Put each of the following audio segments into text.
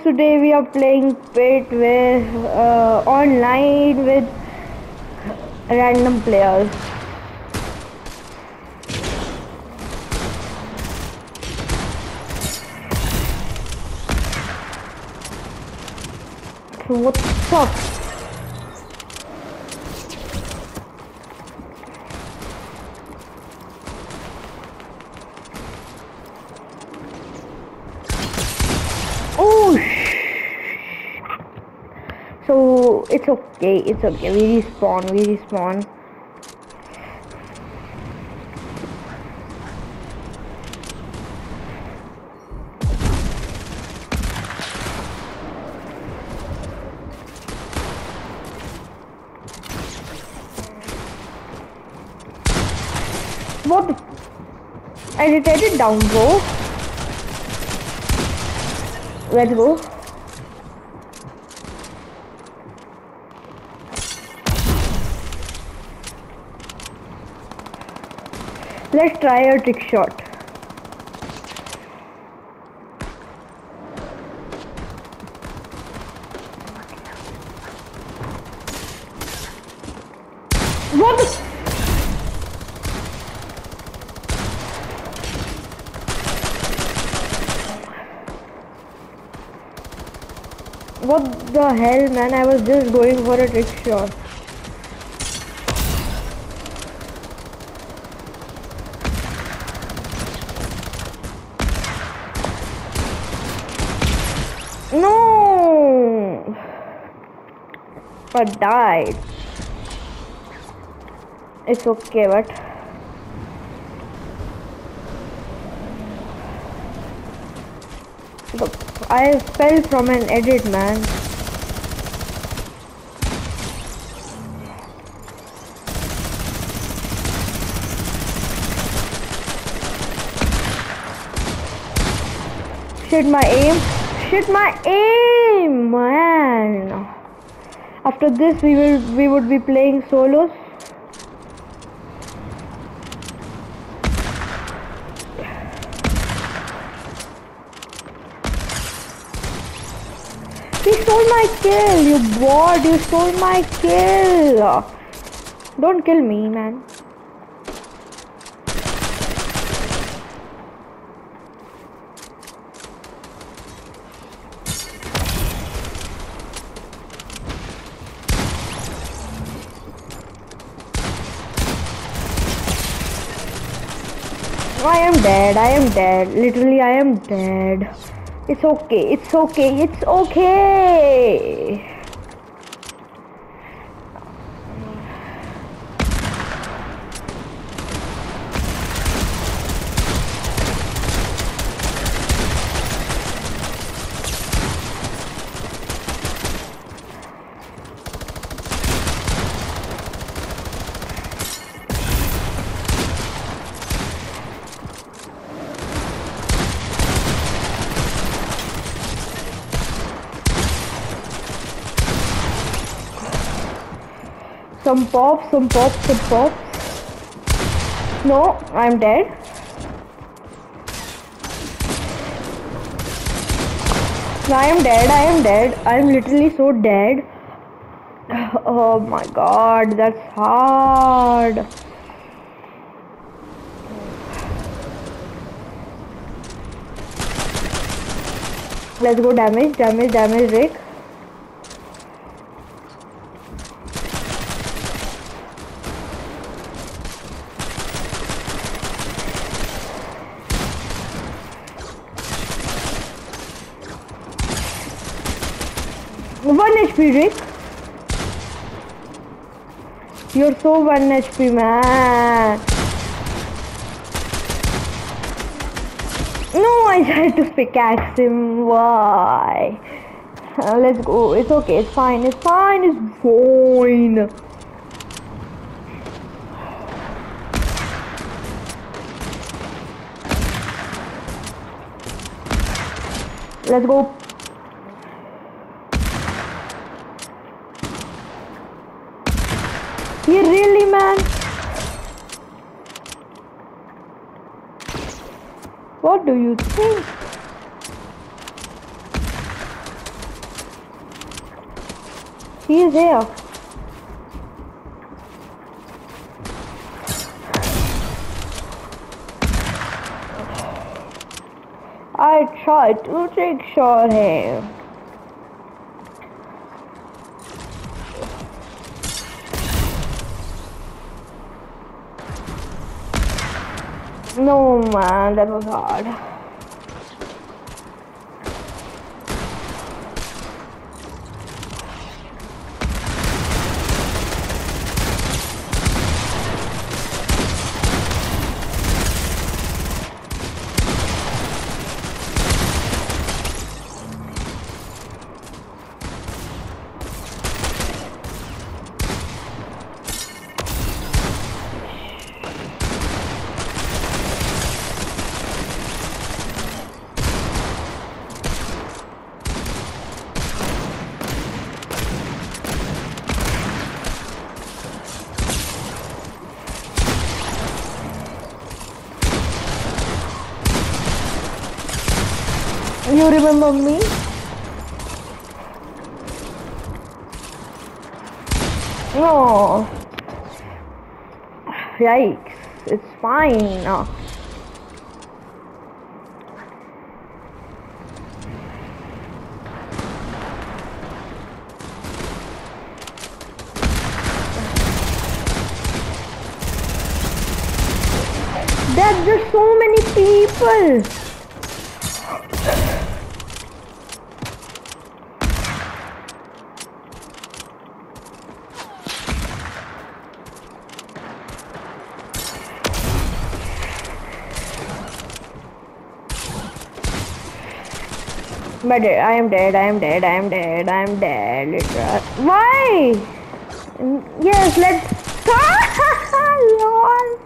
today we are playing Pit with online with random players. So what's up? Oh, so it's okay. We respawn. What? I rotated down, bro. Let's go. Let's try a trick shot. What? What the hell, man? I was just going for a trick shot. No! But died. It's okay, but I fell from an edit, man. Shit my aim, man. After this we would be playing solos. He stole my kill, you bot, you stole my kill. Don't kill me, man. I am dead. Literally, I am dead. It's okay. Some pops. No, I'm dead. I am dead. I'm literally so dead. Oh my god, that's hard. Let's go damage, Rick. One HP, Rick. You're so 1 HP, man. No, I tried to pickaxe him. Why? Let's go. It's okay. It's fine. Let's go. You really, man? What do you think? He is here. I tried to take shot him. No man, that was hard. You remember me? No. Yikes. It's fine. There's just so many people. But I am dead, I am dead, I am dead, I am dead. Why? Yes, let's lol.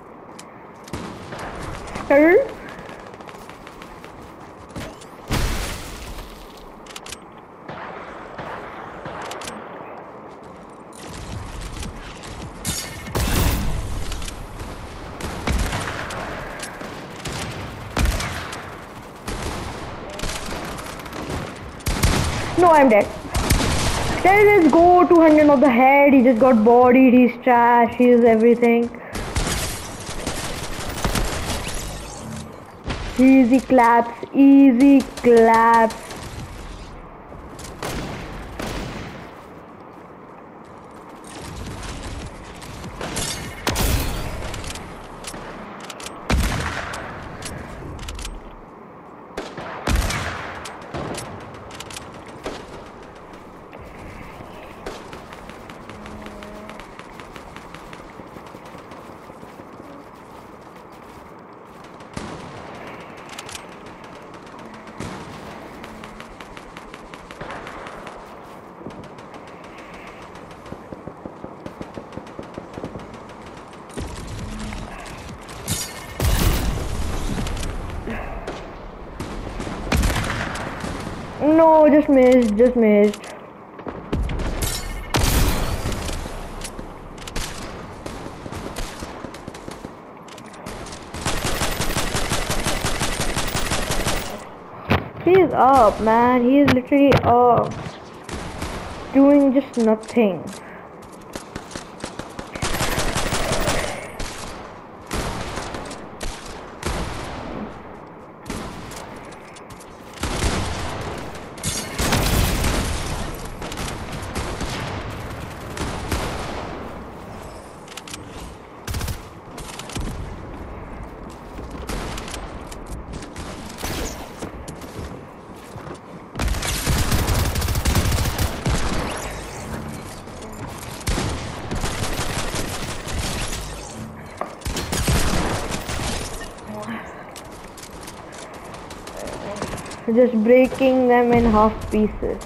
No, I'm dead. Let's go 200 of the head. He just got bodied. He's trash. He's everything. Easy claps. Easy claps. No, just missed, just missed. He's up, man. He is literally up. Doing just nothing. Just breaking them in half pieces.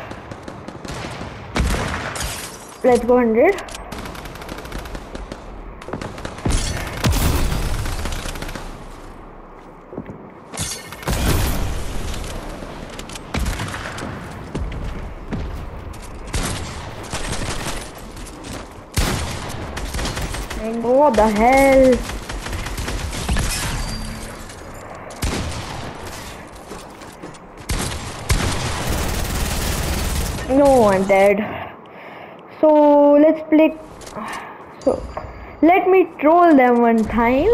Let's go 100. What the hell? No, I'm dead. So let's play. So let me troll them one time.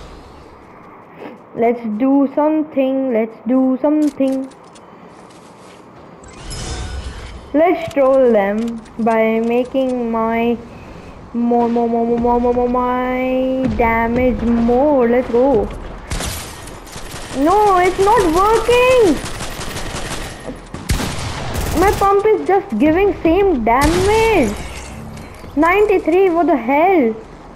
Let's do something. Let's do something. Let's troll them by making my my damage more. Let's go. No, it's not working. My pump is just giving same damage. 93. What the hell?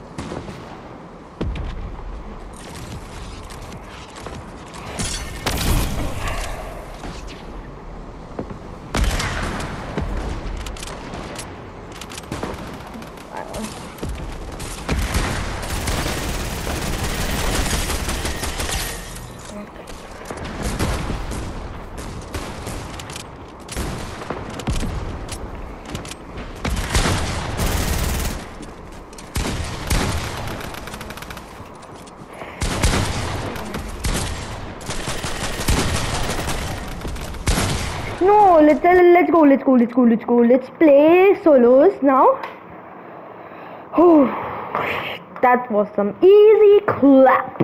No, let's go. Let's play solos now. Oh, that was some easy clap.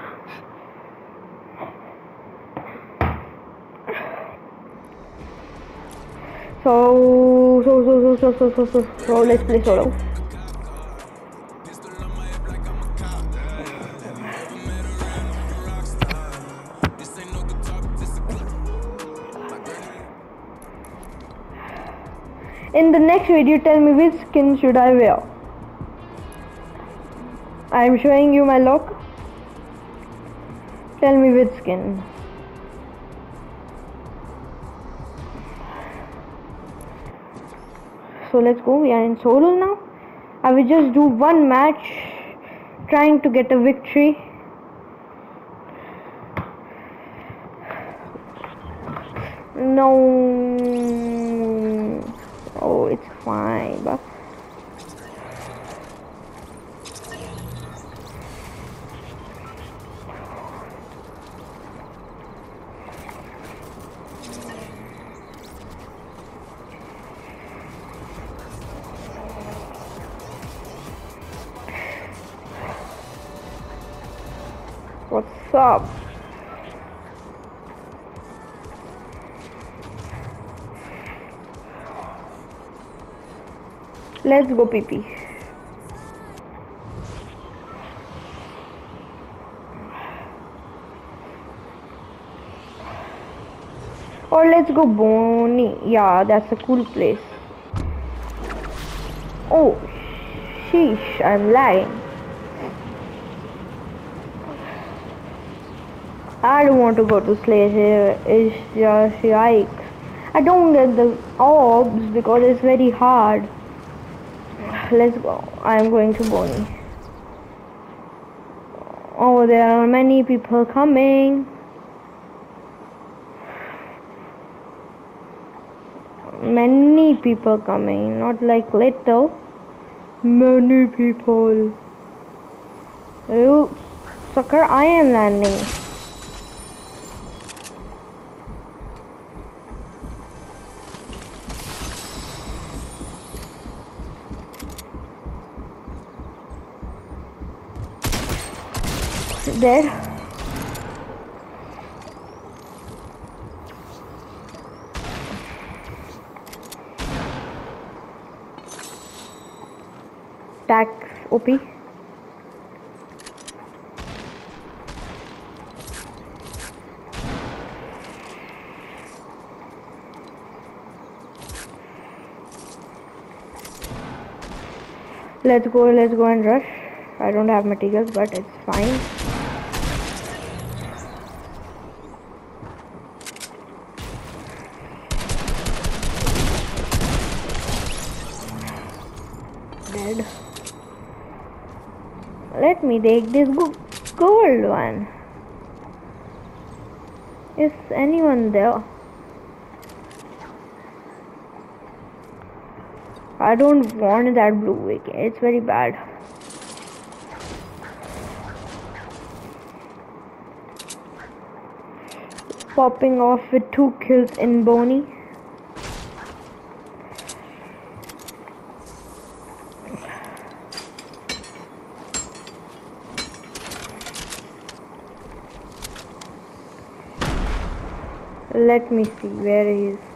So let's play solo. In the next video, tell me which skin should I wear. I am showing you my lock. Tell me which skin. So let's go. We are in solo now. I will just do one match, trying to get a victory. No. Oh, it's fine, but what's up? Let's go PP. Or let's go Bonnie. Yeah, that's a cool place. Oh, sheesh, I'm lagging. I don't want to go to Slay here. It's just yikes. I don't get the orbs because it's very hard. Let's go. I'm going to Bonnie. Oh, there are many people coming. Many people coming, not like little. Many people. You sucker, I am landing. Dead. Tax OP. Let's go and rush. I don't have materials, but it's fine. Dead. Let me take this gold one. Is anyone there? I don't want that blue wicket. It's very bad. Popping off with 2 kills in Bonnie. Let me see where he is.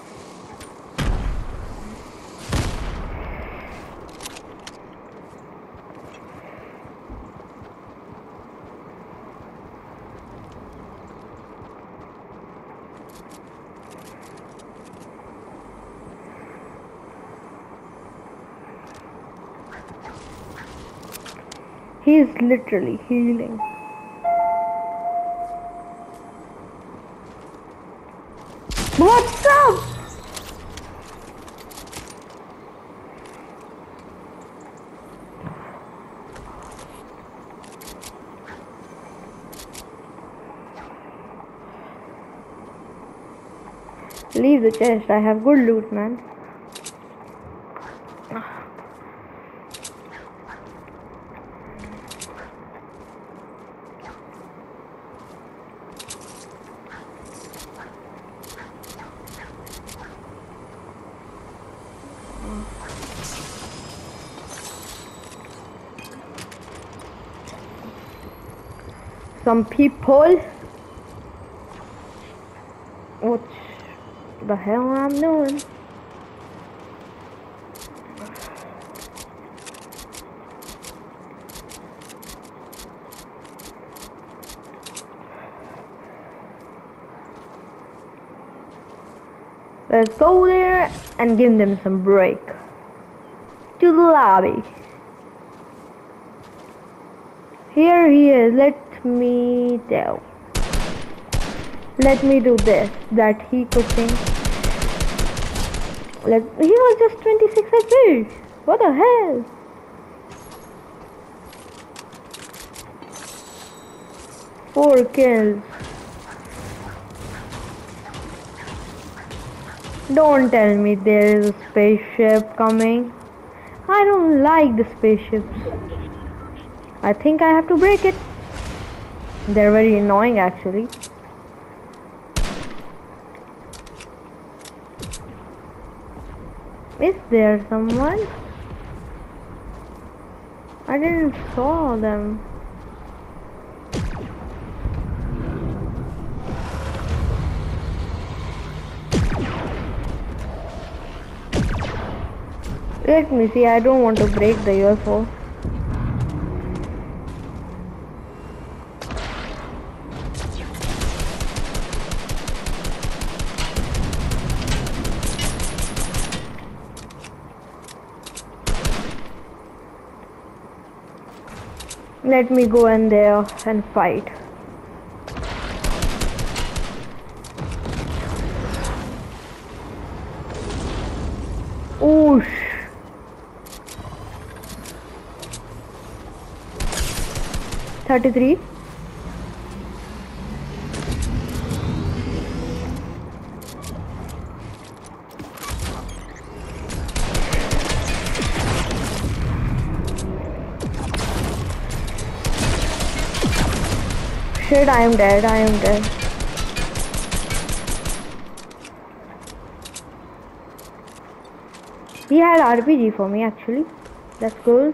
He's literally healing. What's up? Leave the chest. I have good loot, man. Some people. What the hell I'm doing? Let's go there and give them some break. To the lobby. Here he is. Let me tell. Let me do this. That he could think. He was just 26 HP. What the hell? Four kills. Don't tell me there is a spaceship coming. I don't like the spaceships. I think I have to break it. They're very annoying actually. Is there someone? I didn't saw them. Let me see, I don't want to break the UFO. Let me go in there and fight. Oosh. $33. Shit, I am dead. He had RPG for me actually. That's cool.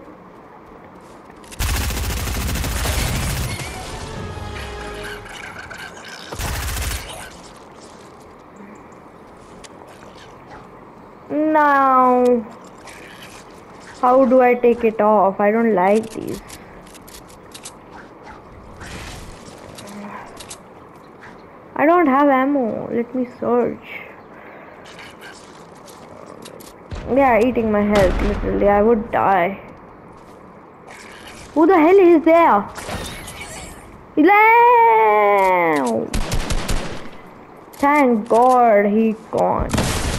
Now, how do I take it off? I don't like these. I don't have ammo. Let me search. They are eating my health, literally. I would die. Who the hell is there? No! Thank God he gone.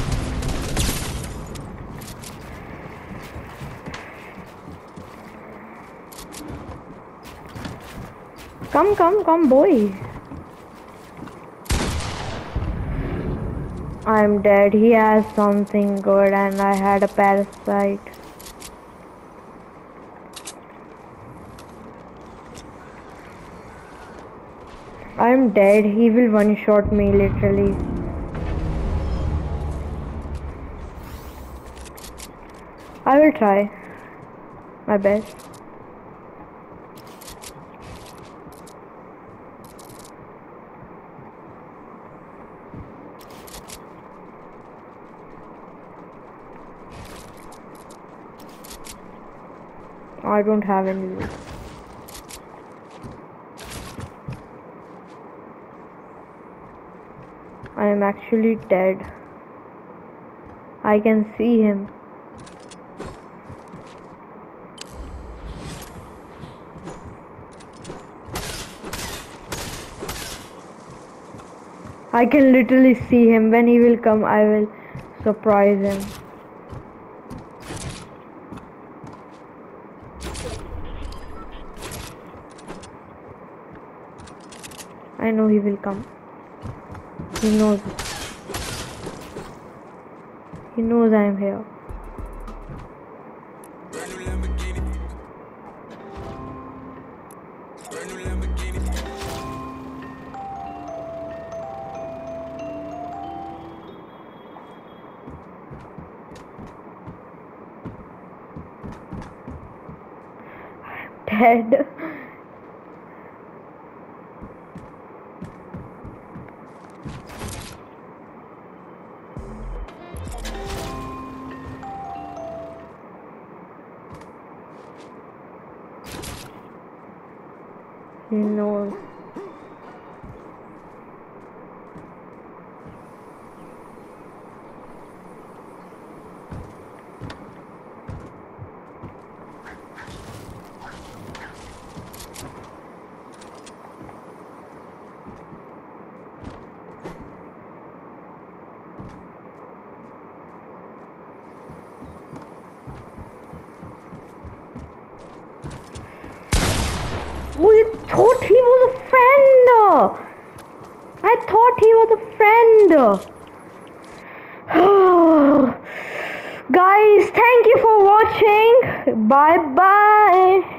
Come, boy. I'm dead. He has something good and I had a parasite. I'm dead. He will one-shot me literally. I will try my best. I don't have any loot. I am actually dead. I can see him. I can literally see him. When he will come, I will surprise him. I know he will come. He knows. He knows I am here. Dead. He knows. We thought he was a friend. I thought he was a friend. Guys, thank you for watching. Bye bye.